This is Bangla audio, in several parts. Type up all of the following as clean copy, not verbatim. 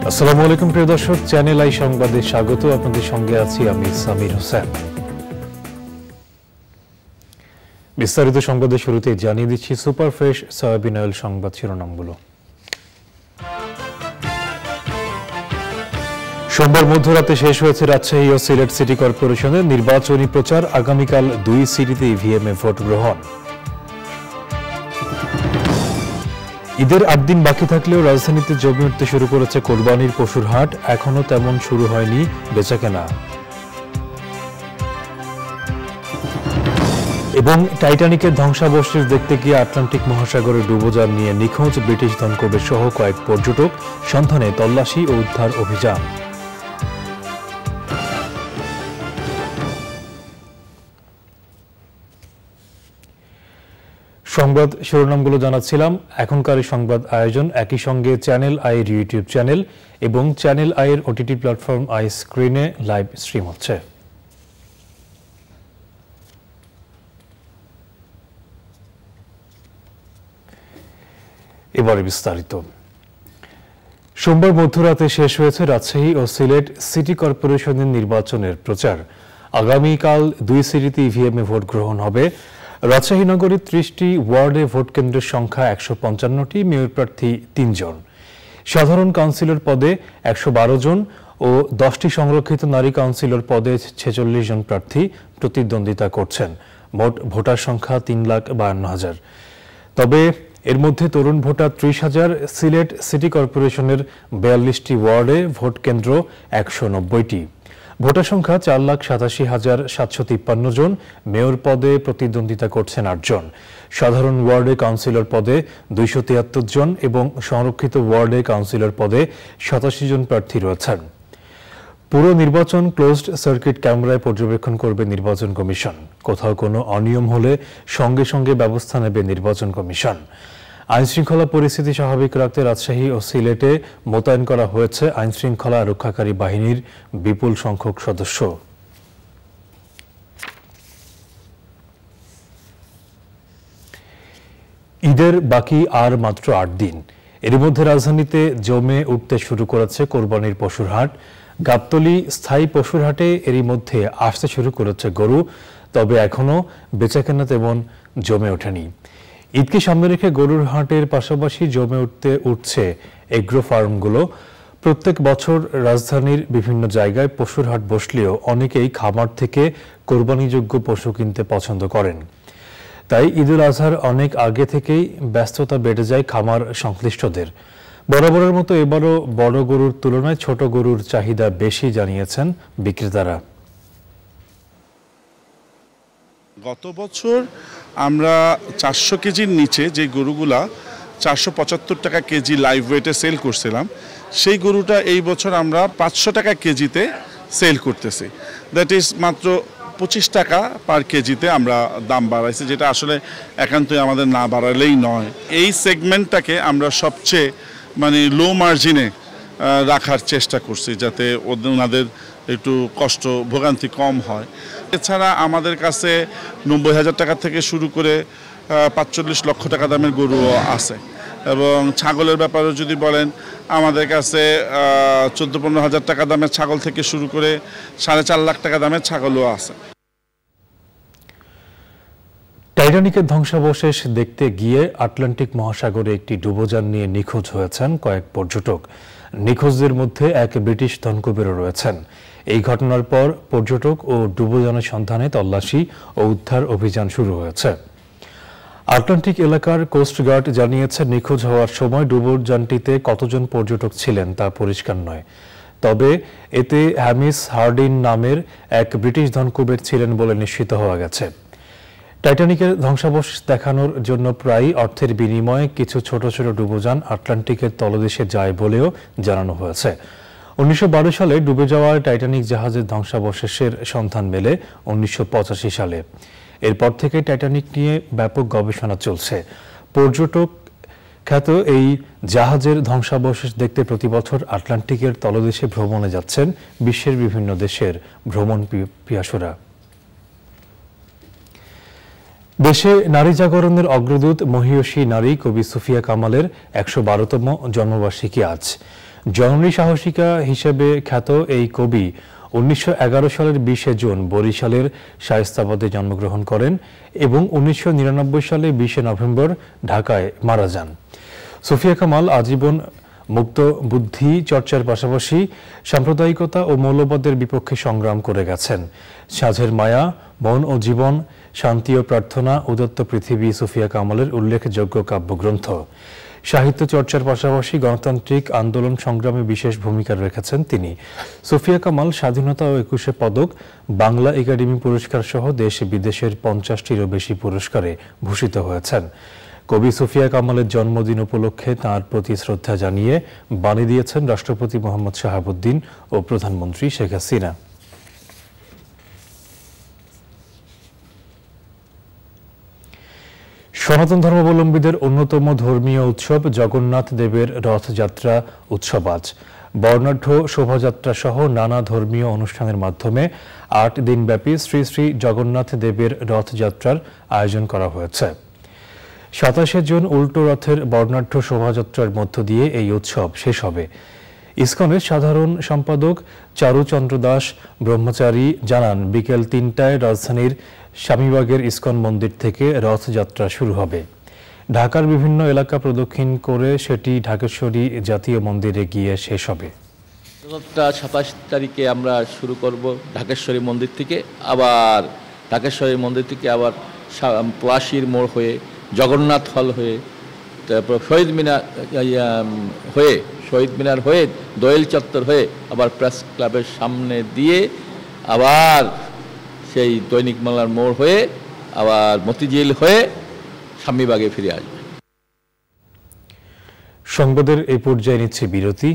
আসসালামু আলাইকুম প্রিয় দর্শক, চ্যানেল আই সংবাদে স্বাগত। আপনাদের সঙ্গে আছি আমি সামির হোসেন। বিস্তারিত সংবাদের শুরুতে জানিয়ে দিচ্ছি সুপার ফ্রেশ সয়াবিন অয়েল সংবাদ শিরোনামগুলো। সোমবার মধ্যরাতে শেষ হয়েছে রাজশাহী ও সিলেট সিটি কর্পোরেশনের নির্বাচনী প্রচার। আগামীকাল 2 সিটিতে ইভিএমে ভোট গ্রহণ। ঈদের 8 দিন বাকি থাকলেও রাজধানীতে জমে উঠতে শুরু করেছে কোরবানির পশুর হাট। এখনো তেমন শুরু হয়নি বেচাকেনা। এবং টাইটানিকের ধ্বংসাবশেষ দেখতে গিয়ে আটলান্টিক মহাসাগরে ডুবোজান নিয়ে নিখোঁজ ব্রিটিশ ধনকুবের সহ কয়েক পর্যটক, সন্ধানে তল্লাশি ও উদ্ধার অভিযান। সংবাদ শিরোনামগুলো জানাচ্ছিলাম। এখনকার সংবাদ আয়োজন একই সঙ্গে চ্যানেল আইয়ের ইউটিউব চ্যানেল এবং চ্যানেল আইয়ের ওটিটি প্ল্যাটফর্ম আই স্ক্রিনে লাইভ স্ট্রিম হচ্ছে। এবারে বিস্তারিত। সোমবার মধ্যরাতে শেষ হয়েছে রাজশাহী ও সিলেট সিটি কর্পোরেশনের নির্বাচনের প্রচার। আগামীকাল 2 সিটিতে ইভিএমে ভোট গ্রহণ হবে। রাজশাহী নগরীর 30টি ওয়ার্ডে ভোট কেন্দ্রের সংখ্যা 155টি, মেয়র প্রার্থী 3 জন, সাধারণ কাউন্সিলর পদে 112 জন ও 10টি সংরক্ষিত নারী কাউন্সিলর পদে 46 জন প্রার্থী প্রতিদ্বন্দ্বিতা করছেন। মোট ভোটার সংখ্যা 3,52,000। তবে এর মধ্যে তরুণ ভোটার 30,000। সিলেট সিটি কর্পোরেশনের 42টি ওয়ার্ডে ভোট কেন্দ্র 190টি। ভোটার সংখ্যা 4,87,753 জন। মেয়র পদে প্রতিদ্বন্দ্বিতা করছেন 8 জন। সাধারণ ওয়ার্ডে কাউন্সিলর পদে 273 জন এবং সংরক্ষিত ওয়ার্ডে কাউন্সিলর পদে 87 জন প্রার্থী রয়েছেন। পুরো নির্বাচন ক্লোজড সার্কিট ক্যামেরায় পর্যবেক্ষণ করবে নির্বাচন কমিশন। কোথাও কোনো অনিয়ম হলে সঙ্গে সঙ্গে ব্যবস্থা নেবে নির্বাচন কমিশন। আইনশৃঙ্খলা পরিস্থিতি স্বাভাবিক রাখতে রাজশাহী ও সিলেটে মোতায়েন করা হয়েছে আইনশৃঙ্খলা রক্ষাকারী বাহিনীর বিপুল সংখ্যক সদস্য। ঈদের বাকি আর মাত্র 8 দিন। এর মধ্যে রাজধানীতে জমে উঠতে শুরু করেছে কোরবানির পশুর হাট। গাবতলী স্থায়ী পশুর হাটে এরই মধ্যে আসতে শুরু করেছে গরু, তবে এখনো বেচাকেনা তেমন জমে ওঠেনি। ঈদকে সামনে রেখে গরুর হাটের পাশাপাশি জমে উঠছে এগ্রো ফার্মগুলো। প্রত্যেক বছর রাজধানীর বিভিন্ন জায়গায় পশুর হাট বসলেও অনেকেই খামার থেকে কোরবানিযোগ্য পশু কিনতে পছন্দ করেন। তাই ঈদুল আজহার অনেক আগে থেকেই ব্যস্ততা বেড়ে যায় খামার সংশ্লিষ্টদের। বরাবরের মতো এবারও বড় গরুর তুলনায় ছোট গরুর চাহিদা বেশি জানিয়েছেন বিক্রেতারা। গত বছর আমরা 400 কেজির নিচে যে গরুগুলা 475 টাকা কেজি লাইভ ওয়েটে সেল করছিলাম, সেই গরুটা এই বছর আমরা 500 টাকা কেজিতে সেল করতেছি। দ্যাট ইজ মাত্র 25 টাকা পার কেজিতে আমরা দাম বাড়াইছি, যেটা আসলে একান্তই আমাদের না বাড়ালেই নয়। এই সেগমেন্টটাকে আমরা সবচেয়ে লো মার্জিনে রাখার চেষ্টা করছি, যাতে ওনাদের একটু কষ্ট ভোগান্তি কম হয়। এছাড়া আমাদের কাছে 90,000 টাকা থেকে শুরু করে 45 লক্ষ টাকা দামের গরুও আছে। এবং ছাগলের ব্যাপারে যদি বলেন, আমাদের কাছে 14-15 হাজার টাকা দামের ছাগল থেকে শুরু করে 4.5 লাখ টাকা দামের ছাগলও আছে। টাইটানিকের ধ্বংসাবশেষ দেখতে গিয়ে আটলান্টিক মহাসাগরে একটি ডুবোজান নিয়ে নিখোঁজ হয়েছেন কয়েক পর্যটক। নিখোঁজদের মধ্যে এক ব্রিটিশ ধনকুবেরও রয়েছেন। এই ঘটনার পর পর্যটক ও ডুবোজানের সন্ধানে তল্লাশি ও উদ্ধার অভিযান শুরু হয়েছে। আটলান্টিক এলাকার কোস্টগার্ড জানিয়েছে, নিখোঁজ হওয়ার সময় ডুবোজানটিতে কতজন পর্যটক ছিলেন তা পরিষ্কার নয়। তবে এতে হ্যামিস হার্ডিন নামের এক ব্রিটিশ ধনকুবের ছিলেন বলে নিশ্চিত হওয়া গেছে। টাইটানিকের ধ্বংসাবশেষ দেখানোর জন্য প্রায় অর্থের বিনিময়ে কিছু ছোট ছোট ডুবোজান আটলান্টিকের তলদেশে যায় বলেও জানানো হয়েছে। 1912 সালে ডুবে যাওয়া টাইটানিক জাহাজের ধ্বংসাবশেষের সন্ধান মেলে 1985 সালে। এরপর থেকে টাইটানিক নিয়ে ব্যাপক গবেষণা চলছে। পর্যটক খ্যাত এই জাহাজের ধ্বংসাবশেষ দেখতে প্রতি বছর আটলান্টিকের তলদেশে ভ্রমণে যাচ্ছেন বিশ্বের বিভিন্ন দেশের ভ্রমণ পিয়াসুরা। দেশে নারী জাগরণের অগ্রদূত মহিয়সী নারী কবি সুফিয়া কামালের 112তম জন্মবার্ষিকী আজ। জননী সাহসিকা হিসেবে খ্যাত এই কবি 1911 সালের 20 জুন বরিশালের শায়েস্তাবাদে জন্মগ্রহণ করেন এবং 1999 সালে 20 নভেম্বর ঢাকায় মারা যান। সুফিয়া কামাল আজীবন মুক্ত বুদ্ধি চর্চার পাশাপাশি সাম্প্রদায়িকতা ও মৌলবাদের বিপক্ষে সংগ্রাম করে গেছেন। সাঁঝের মায়া, মন ও জীবন, শান্তি ও প্রার্থনা, উদত্ত পৃথিবী সুফিয়া কামালের উল্লেখযোগ্য কাব্যগ্রন্থ। সাহিত্য চর্চার পাশাপাশি গণতান্ত্রিক আন্দোলন সংগ্রামে বিশেষ ভূমিকা রেখেছেন তিনি। সুফিয়া কামাল স্বাধীনতা ও 21 পদক, বাংলা একাডেমি পুরস্কার সহ দেশ বিদেশের 50টিরও বেশি পুরস্কারে ভূষিত হয়েছেন। কবি সুফিয়া কামালের জন্মদিন উপলক্ষে তাঁর প্রতি শ্রদ্ধা জানিয়ে বাণী দিয়েছেন রাষ্ট্রপতি মোহাম্মদ শাহাবুদ্দিন ও প্রধানমন্ত্রী শেখ হাসিনা। সনাতন ধর্মাবলম্বীদের অন্যতম ধর্মীয় উৎসব জগন্নাথ দেবের রথযাত্রা উৎসব আজ। বর্ণাঢ্য শোভাযাত্রা সহ নানা ধর্মীয় অনুষ্ঠানের মাধ্যমে 8 দিনব্যাপী শ্রী শ্রী জগন্নাথ দেবের রথযাত্রার আয়োজন করা হয়েছে। 27 জুন উল্টো রথের বর্ণাঢ্য শোভাযাত্রার মধ্য দিয়ে এই উৎসব শেষ হবে। ইসকনের সাধারণ সম্পাদক চারুচন্দ্র দাস ব্রহ্মচারী জানান, বিকেল 3টায় রাজধানীর স্বামীবাগের ইসকন মন্দির থেকে রথযাত্রা শুরু হবে। ঢাকার বিভিন্ন এলাকা প্রদক্ষিণ করে সেটি ঢাকেশ্বরী জাতীয় মন্দিরে গিয়ে শেষ হবে। 27 তারিখে আমরা শুরু করব ঢাকেশ্বরী মন্দির থেকে, আবার ঢাকেশ্বরী মন্দির থেকে আবার পলাশীর মোড় হয়ে, জগন্নাথ হল হয়ে, তারপর শহীদ মিনার হয়ে দোয়েল চত্বর হয়ে আবার প্রেস ক্লাবের সামনে দিয়ে আবার সেই দৈনিক বাংলার মোড় হয়ে আবার মতিঝিল হয়ে স্বামীবাগে ফিরে আসবে। সংবাদের এই পর্যায়ে নিচ্ছে বিরতি,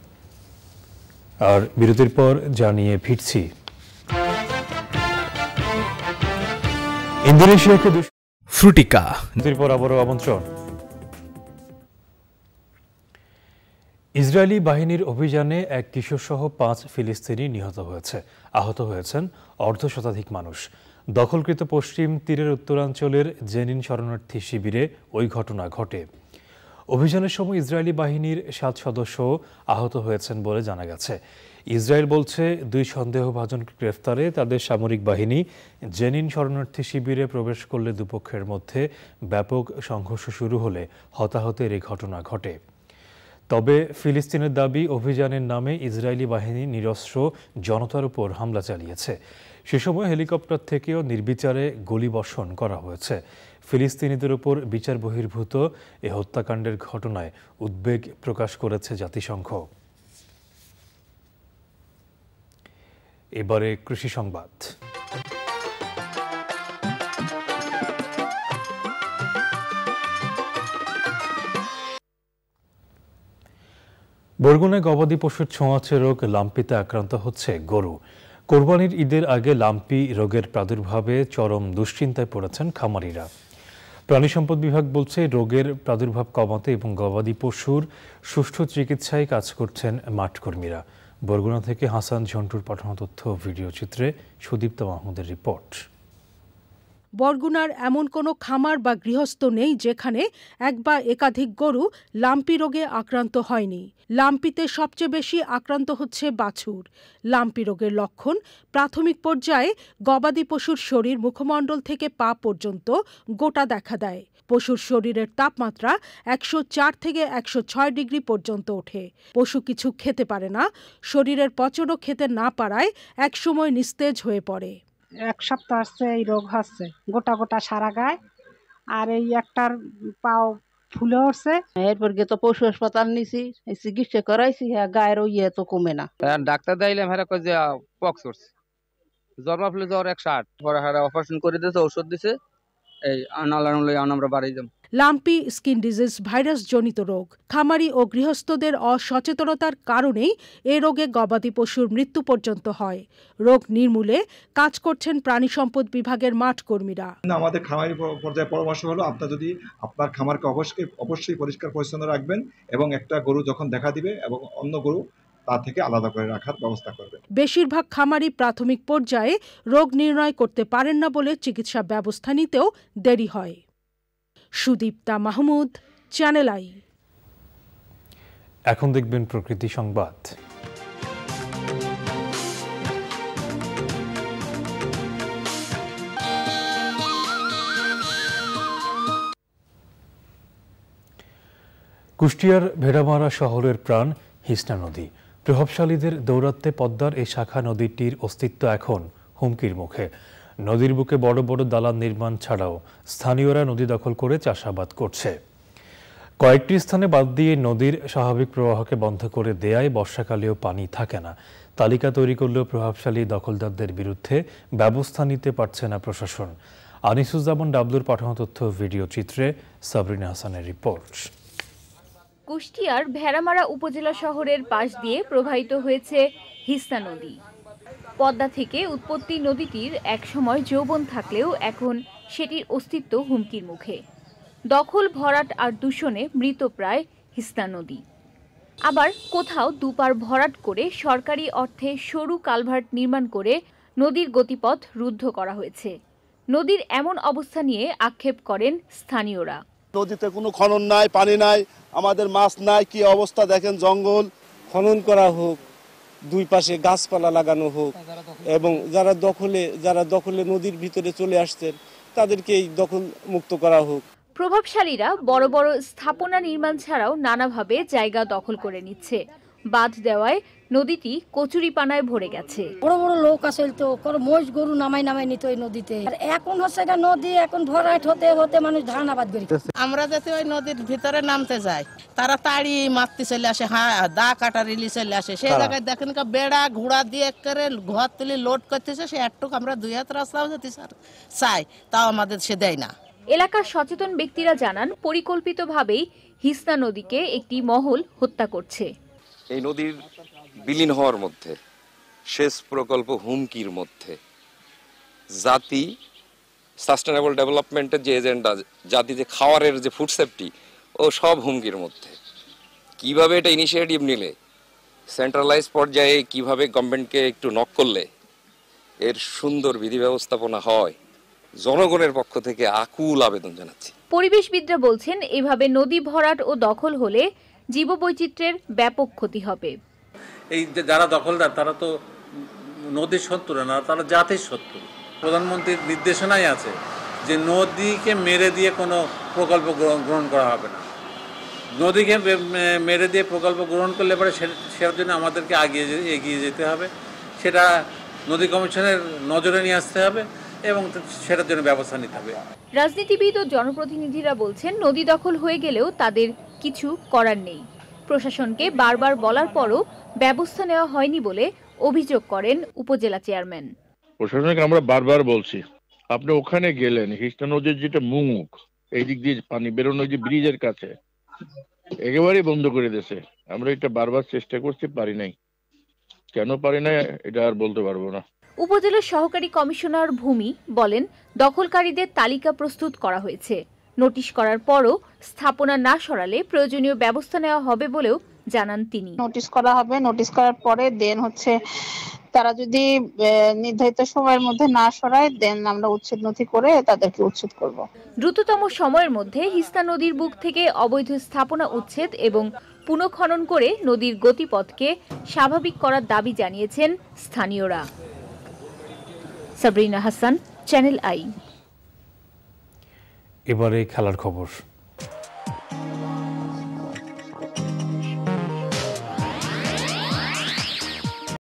আর বিরতির পর জানিয়ে ফিরছি। ইন্দোনেশিয়াকে ফ্রুটিকা পর আবারও আমন্ত্রণ। ইসরায়েলি বাহিনীর অভিযানে এক কিশোরসহ 5 ফিলিস্তিনি নিহত হয়েছে। আহত হয়েছেন অর্ধশতাধিক মানুষ। দখলকৃত পশ্চিম তীরের উত্তরাঞ্চলের জেনিন শরণার্থী শিবিরে ওই ঘটনা ঘটে। অভিযানের সময় ইসরায়েলি বাহিনীর 7 সদস্য আহত হয়েছেন বলে জানা গেছে। ইসরায়েল বলছে 2 সন্দেহভাজন গ্রেফতারে তাদের সামরিক বাহিনী জেনিন শরণার্থী শিবিরে প্রবেশ করলে দুপক্ষের মধ্যে ব্যাপক সংঘর্ষ শুরু হলে হতাহতের এই ঘটনা ঘটে। তবে ফিলিস্তিনের দাবি, অভিযানের নামে ইসরায়েলি বাহিনী নিরস্ত্র জনতার উপর হামলা চালিয়েছে। সে সময় হেলিকপ্টার থেকেও নির্বিচারে গুলিবর্ষণ করা হয়েছে। ফিলিস্তিনিদের উপর বিচার বহির্ভূত এ হত্যাকাণ্ডের ঘটনায় উদ্বেগ প্রকাশ করেছে জাতিসংঘ। এবারে কৃষি সংবাদ। বরগুনায় গবাদি পশুর ছোঁয়াচে রোগ লাম্পিতে আক্রান্ত হচ্ছে গরু। কোরবানির ঈদের আগে লাম্পি রোগের প্রাদুর্ভাবে চরম দুশ্চিন্তায় পড়েছেন খামারিরা। প্রাণী সম্পদ বিভাগ বলছে, রোগের প্রাদুর্ভাব কমাতে এবং গবাদি পশুর সুষ্ঠু চিকিৎসায় কাজ করছেন মাঠকর্মীরা। বরগুনা থেকে হাসান ঝন্টুর পাঠানো তথ্য ও ভিডিও চিত্রে সুদীপ্ত মাহমুদের রিপোর্ট। বরগুনার এমন কোনো খামার বা গৃহস্থ নেই যেখানে এক বা একাধিক গরু লাম্পি রোগে আক্রান্ত হয়নি। লাম্পিতে সবচেয়ে বেশি আক্রান্ত হচ্ছে বাছুর। লাম্পি রোগের লক্ষণ প্রাথমিক পর্যায়ে গবাদি পশুর শরীর মুখমণ্ডল থেকে পা পর্যন্ত গোটা দেখা দেয়। পশুর শরীরের তাপমাত্রা 104 থেকে 106 ডিগ্রি পর্যন্ত ওঠে। পশু কিছু খেতে পারে না, শরীরের পচনও খেতে না পারায় একসময় নিস্তেজ হয়ে পড়ে। 1 সপ্তাহ আসছে এই রোগ হচ্ছে, গোটা গোটা সারা গায়ে, আর এই একটার পাও ফুলে উঠছে। এরপর গিয়ে তো পশু হাসপাতাল নিছি, চিকিৎসা করাইছি, হ্যাঁ গায়ের ইয়ে তো কমে না। ডাক্তার দাইলাম, হ্যাঁ কই যে পক্স করছে, জ্বর মাপলে জ্বর 160, পরে হ্যাঁ অপারেশন করে দিয়েছে, ওষুধ দিছে, এই আনালানুলে আমরা বাড়ি যাম। লাম্পি স্কিন ডিজিজ ভাইরাস জনিত রোগ। খামারি ও গৃহস্থদের অসচেতনতার কারণেই এ রোগে গবাদি পশুর মৃত্যু পর্যন্ত হয়। রোগ নির্মূলে কাজ করছেন প্রাণী সম্পদ বিভাগের মাঠ কর্মীরা। আমাদের খামারি পর্যায়ে পরামর্শ হলো, আপনার যদি আপনার খামারকে অবশ্যই পরিষ্কার পরিচ্ছন্ন রাখবেন এবং একটা গরু যখন দেখা দিবে এবং অন্য গরু তা থেকে আলাদা করে রাখার ব্যবস্থা করবেন। বেশিরভাগ খামারি প্রাথমিক পর্যায়ে রোগ নির্ণয় করতে পারেন না বলে চিকিৎসা ব্যবস্থা নিতেও দেরি হয়। Sudipta Mahmud, Channel I. এখন দেখবেন প্রকৃতি সংবাদ। কুষ্টিয়ার ভেড়ামারা শহরের প্রাণ হিসনা নদী। প্রভাবশালীদের দৌরাত্ম্যে পদ্মার এই শাখা নদীটির অস্তিত্ব এখন হুমকির মুখে। নদীর বুকে বড় বড় দালান নির্মাণ ছাড়াও স্থানীয়রা নদী দখল করে চাষাবাদ করছে। কয়েকটি স্থানে বাঁধ দিয়ে নদীর স্বাভাবিক প্রবাহকে বন্ধ করে দেয়ায় বর্ষাকালেও পানি থাকে না। তালিকা তৈরি করলেও প্রভাবশালী দখলদারদের বিরুদ্ধে ব্যবস্থা নিতে পারছে না প্রশাসন। আনিসুজ্জামান ডাবলুর পাঠানো তথ্য ভিডিও চিত্রে সাবরিনা হাসানের রিপোর্ট। কুষ্টিয়ার ভেড়ামারা উপজেলা শহরের পাশ দিয়ে প্রবাহিত হয়েছে হিসনা নদী। পদ্মা থেকে উৎপত্তি নদীটির একসময় যৌবন থাকলেও এখন সেটির অস্তিত্ব হুমকির মুখে। দখল, ভরাট আর দূষণে মৃতপ্রায় হিসনা নদী। আবার কোথাও দুপার ভরাট করে সরকারি অর্থে সরু কালভার্ট নির্মাণ করে নদীর গতিপথ রুদ্ধ করা হয়েছে। নদীর এমন অবস্থা নিয়ে আক্ষেপ করেন স্থানীয়রা। নদীতে কোনো খনন নাই, পানি নাই, আমাদের মাছ নাই, কি অবস্থা দেখেন। জঙ্গল খনন করা হোক, দুই পাশে গাছপালা লাগানো হোক, এবং যারা দখলে নদীর ভিতরে চলে আসছেন তাদেরকেই দখল মুক্ত করা হোক। প্রভাবশালীরা বড় বড় স্থাপনা নির্মাণ ছাড়াও নানাভাবে জায়গা দখল করে নিচ্ছে। বাঁধ দেওয়ায় নদীটি কচুরিপানায় ভরে গেছে। বড় বড় লোক আসল তো মোষ গরু নামাই নিত ওই নদীতে। আর এখন হচ্ছে নদী এখন ভরাট হতে হতে মানুষ ধান আবাদ করে। আমরা যাতে ওই নদীর ভিতরে নামতে যাই, তারা তাড়ি মারতে চলে আসে, দা কাটা রিলি চলে আসে। সেই জায়গায় দেখেন বেড়া ঘোড়া দিয়ে করে ঘর তুলে লোড করতেছে। সে একটুকু আমরা 2 হাত রাস্তাও যেতে চাই, তাও আমাদের সে দেয় না। এলাকার সচেতন ব্যক্তিরা জানান, পরিকল্পিতভাবেই হিসনা নদীকে একটি মহল হত্যা করছে। এই নদীর বিলীন হওয়ার মধ্যে, সেচ প্রকল্প হুমকির মধ্যে, জাতি সাস্টেনেবল ডেভেলপমেন্টের যে এজেন্ডা, জাতি যে খাওয়ারের যে ফুড সেফটি, ও সব হুমকির মধ্যে। কিভাবে এটা ইনিশিয়েটিভ নিলে, সেন্ট্রালাইজ পর্যায়ে কিভাবে গভর্নমেন্টকে একটু নক করলে এর সুন্দর বিধি ব্যবস্থাপনা হয়, জনগণের পক্ষ থেকে আকুল আবেদন জানাচ্ছি। পরিবেশবিদরা বলছেন, এভাবে নদী ভরাট ও দখল হলে জীববৈচিত্র্যের ব্যাপক ক্ষতি হবে। এই যারা দখলদার তারা তো নদীর শত্রু না, তারা জাতির শত্রু। প্রধানমন্ত্রীর নির্দেশনাই আছে যে নদীকে মেরে দিয়ে কোনো প্রকল্প গ্রহণ করা হবে না। নদীকে মেরে দিয়ে প্রকল্প গ্রহণ করলে পরে সেটার জন্য আমাদেরকে এগিয়ে যেতে হবে। সেটা নদী কমিশনের নজরে নিয়ে আসতে হবে এবং সেটার জন্য ব্যবস্থা নিতে হবে। রাজনীতিবিদ ও জনপ্রতিনিধিরা বলছেন, নদী দখল হয়ে গেলেও তাদের কিছু করার নেই। প্রশাসনকে বারবার বলার পরও ব্যবস্থা নেওয়া হয়নি বলে অভিযোগ করেন উপজেলা চেয়ারম্যান। প্রশাসনকে আমরা বারবার বলছি, আপনি ওখানে গেলেন, হিসনা নদীর যেটা মুখ, এই দিক দিয়ে পানি বেরোনো, যে ব্রিজের কাছে একেবারেই বন্ধ করে দিয়েছে। আমরা এটা বারবার চেষ্টা করছি, পারি নাই। কেন পারি নাই এটা আর বলতে পারবো না। উপজেলার সহকারী কমিশনার ভূমি বলেন, দখলকারীদের তালিকা প্রস্তুত করা হয়েছে। নোটিশ করার পরও স্থাপনা না সরালে প্রয়োজনীয় ব্যবস্থা নেওয়া হবে বলেও জানান তিনি। নোটিশ করা হবে, নোটিশ করার পরে দেন তারা যদি নির্ধারিত সময়ের মধ্যে না সরায়, দেন আমরা উচ্ছেদ নথি করে তাদেরকে উচ্ছেদ করব। দ্রুততম সময়ের মধ্যে হিসনা নদীর বুক থেকে অবৈধ স্থাপনা উচ্ছেদ এবং পুনঃখনন করে নদীর গতিপথকে স্বাভাবিক করার দাবি জানিয়েছেন স্থানীয়রা। Sabrina Hasan, Channel I. এবারে খেলার খবর।